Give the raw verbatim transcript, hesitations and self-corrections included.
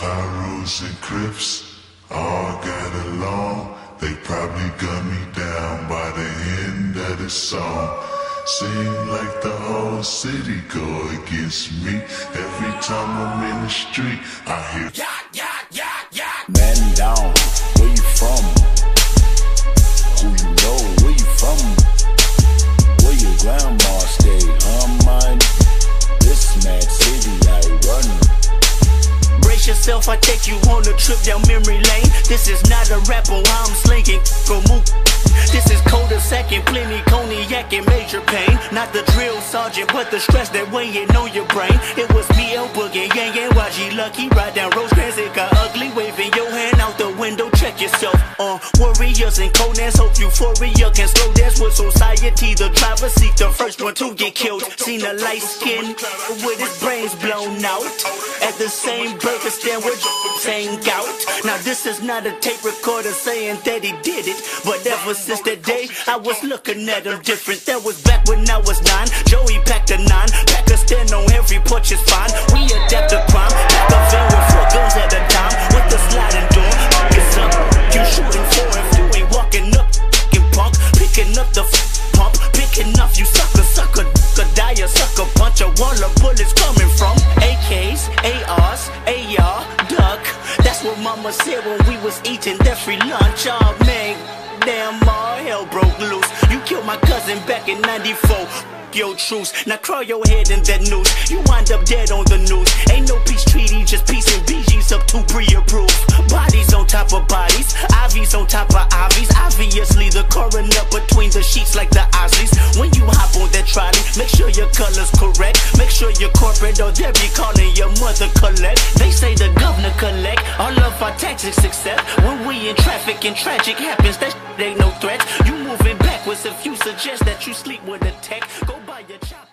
Pyros and Crips all got along. They probably gun me down by the end of the song. Seem like the whole city go against me. Every time I'm in the street, I hear yeah, yeah, yeah, yeah. Man down, where you from? Who you know, where you from? Where your grandma stay, huh, man? This mad city I run. Brace yourself, I take you on a trip down memory lane. This is not a rap on how I'm slinging. Go move. This is cul-de-sac and plenty cognac and major pain. Not the drill sergeant, but the stress that weighing on your brain. It was me, El Boogie, Yang and Y G Lucky. Ride down Rosecrans, it got ugly. Waving your hand out the window, check yourself. Uh, warriors and Conans, hope euphoria can slow dance with society. The driver seat, the first one to get killed. Seen a light skin with his brains blown out. At the same burger stand with saying out. Now this is not a tape recorder saying that he did it, but ever since that day, I was looking at him different. That was back when I was nine. Joey packed a nine. Pack a stand on every porch is fine. We adapt to crime. Pack a van with four guns at a time. With the sliding door. It's up. You shooting for if you ain't walking up. F***ing punk. Picking up the f*** pump. Picking up you sucker, sucker. Could die a sucker punch. A wall of bullets coming from A Ks, A Rs, A R, duck. That's what mama said when we was eating that free lunch. Oh man. Damn, all hell broke loose. You killed my cousin back in ninety-four. Your truce, now crawl your head in that noose. You wind up dead on the news. Ain't no peace treaty, just peace and B Gs up to pre-approved. Bodies on top of bodies, I Vs on top of I Vs. Obviously the coroner between the sheets like the Osleys. When you hop on that trolley, make sure your color's correct. Make sure you're corporate or they'll be calling your mother collect. They say the governor collect all of our taxes except when we in traffic and tragic happens. That shit ain't no threat. You moving backwards if you suggest that you sleep with a tech. Go buy your chop.